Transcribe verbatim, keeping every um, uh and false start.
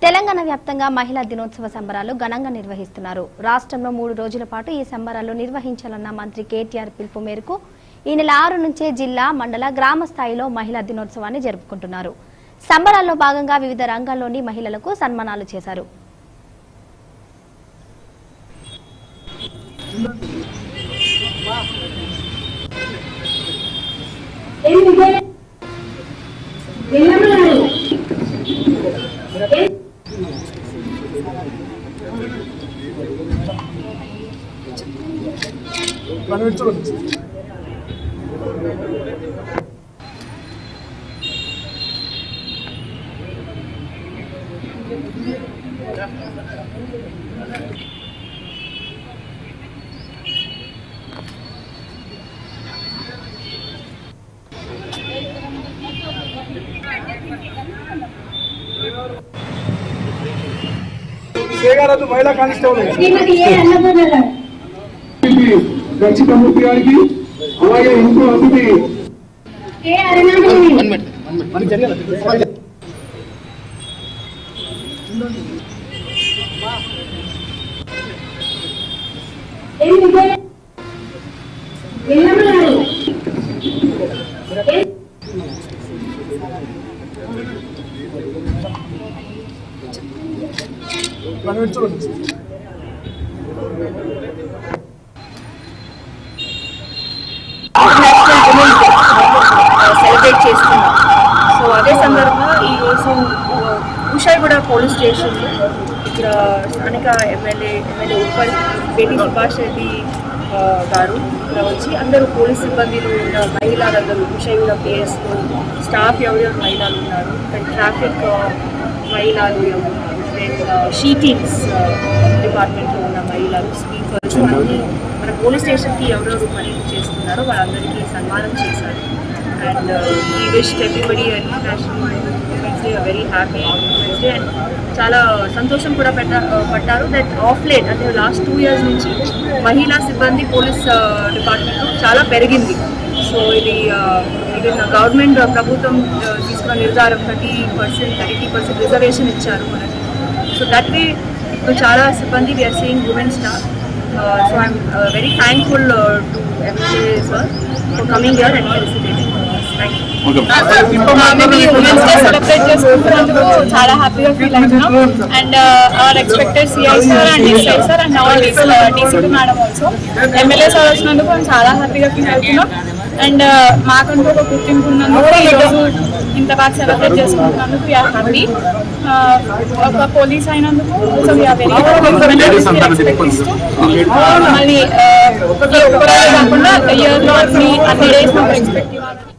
తెలంగాణ వ్యాప్తంగా మహిళా దినోత్సవ సంబరాలు ఘనంగా నిర్వహిస్తున్నారు. రాష్ట్రంలో మూడు రోజుల పాటు ఈ సంబరాలు నిర్వహించాలన్న మంత్రి కేటీఆర్ పిలుపు మేరకు ఈ నెల ఆరు నుంచే జిల్లా, మండల, గ్రామ స్థాయిలో మహిళా దినోత్సవాన్ని జరుపుకుంటున్నారు. సంబరాల్లో భాగంగా వివిధ రంగాల్లోని మహిళలకు సన్మానాలు చేశారు. महिला कांस्टेबल दक्षिणमूर्ति गाరికి అలాగే ఇంకో అతిథి సెలబ్రేట్ చేస్తున్నాం. సో అదే సందర్భంగా ఈరోజు ఉషాయిగూడ పోలీస్ స్టేషన్ ఇక్కడ స్థానిక ఎమ్మెల్యే ఎమ్మెల్యే ఉప్పల్ బేటీ సుభాష్ రెడ్డి గారు ఇక్కడ వచ్చి అందరూ పోలీస్ సిబ్బందిలు ఉన్న మహిళలందరూ ఉషాయిగూడ పిఎస్లో స్టాఫ్ ఎవరెవరు మహిళలు ఉన్నారు, ట్రాఫిక్ మహిళలు ఎవరు, షీటింగ్స్ డిపార్ట్మెంట్లో ఉన్న మహిళలు, స్పీకర్స్ అన్నీ మన పోలీస్ స్టేషన్కి ఎవరెవరు పని చేస్తున్నారో వాళ్ళందరికీ సన్మానం చేశారు. అండ్ ఈ wish everybody international women's day very happy women's day. And చాలా సంతోషం కూడా పెట్ట పడ్డారు దట్ ఆఫ్ లేట్ అంటే లాస్ట్ టూ ఇయర్స్ నుంచి మహిళా సిబ్బంది పోలీస్ డిపార్ట్మెంట్లో చాలా పెరిగింది. సో ఇది ఇది గవర్నమెంట్ ప్రభుత్వం తీసుకున్న నిర్ధారం thirty percent thirty percent reservation ఇచ్చారు మనకి. సో దట్ వే ఇప్పుడు చాలా సిబ్బంది we're seeing women staff. So I'm very thankful to MLA sir for coming here and facilitating. మేము ఈ ఉమెన్స్ డే సెలబ్రేట్ చేసుకుంటున్నందుకు చాలా హ్యాపీగా ఫీల్ అవుతున్నాం. And our expected CI sir and SI sir and our DCP madam also MLA sir వచ్చినందుకు మేము చాలా హ్యాపీగా feel అవుతున్నాం. అండ్ మాకంటూ ఒక గుర్తింపు ఉన్నందుకు ఈరోజు ఇంత బాగా సెలబ్రేట్ చేసుకుంటున్నందుకు వీఆర్ హ్యాపీ. ఒక పోలీస్ అయినందుకు సో వీఆర్ వెరీ ఎక్స్పెక్ట్ ఇస్తూ మళ్ళీ ఒక్కరోజు కాకుండా ఇయర్లో అన్ని అన్ని డేస్ మాకు ఎక్స్పెక్ట్ ఇవ్వాలి.